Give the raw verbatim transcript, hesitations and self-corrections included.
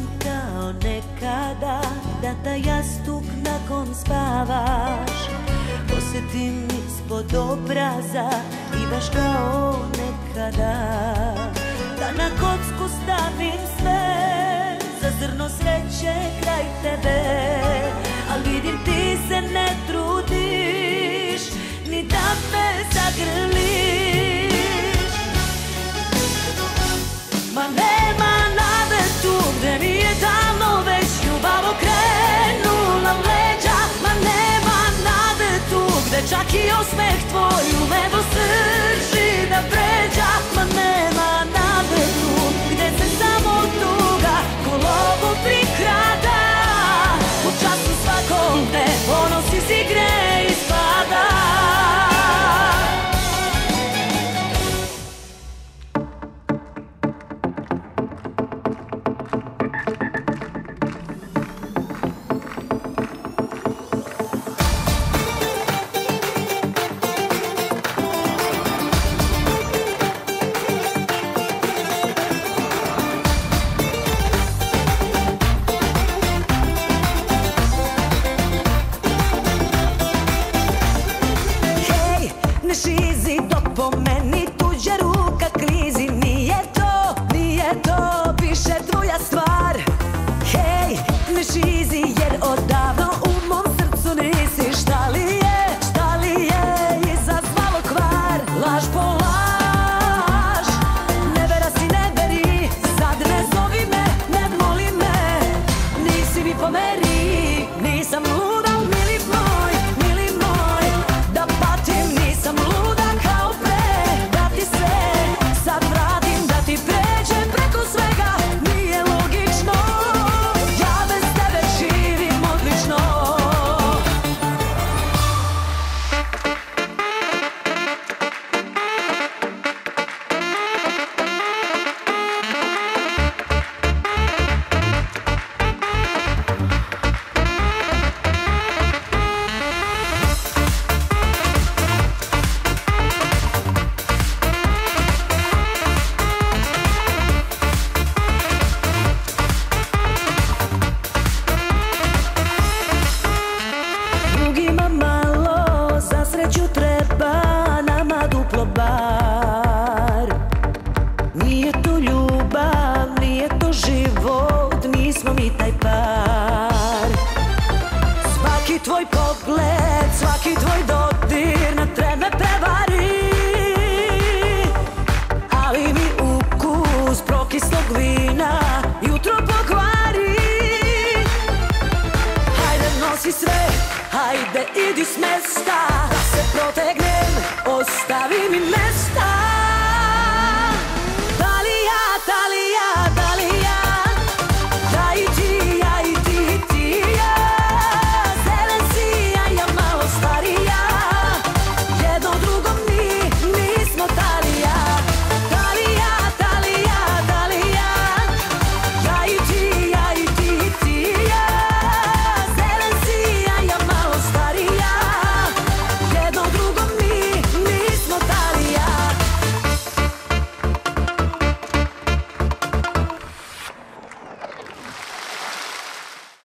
kao nekada, da taj jastuk nakon spavaš. Osjetim ispod obraza i baš kao nekada, da na kocku stavim sve za zrno sreće kraj tebe. Al vidim ti se ne trudiš ni da me zagrliš. Ma nema nade tu gde mi je davno već ljubav okrenula leđa. Ma nema nade tu gde čak i osmeh tvoj u nebo srži da pređa. Ma nema nade tu gde se samo tuga kolobu prikrada. U času svakom te ponos iz igre ispada. Tvoj pogled, svaki tvoj dodir na tren me prevari, ali mi ukus prokislog vina jutro pokvari. Hajde nosi sve, hajde idi s mesta.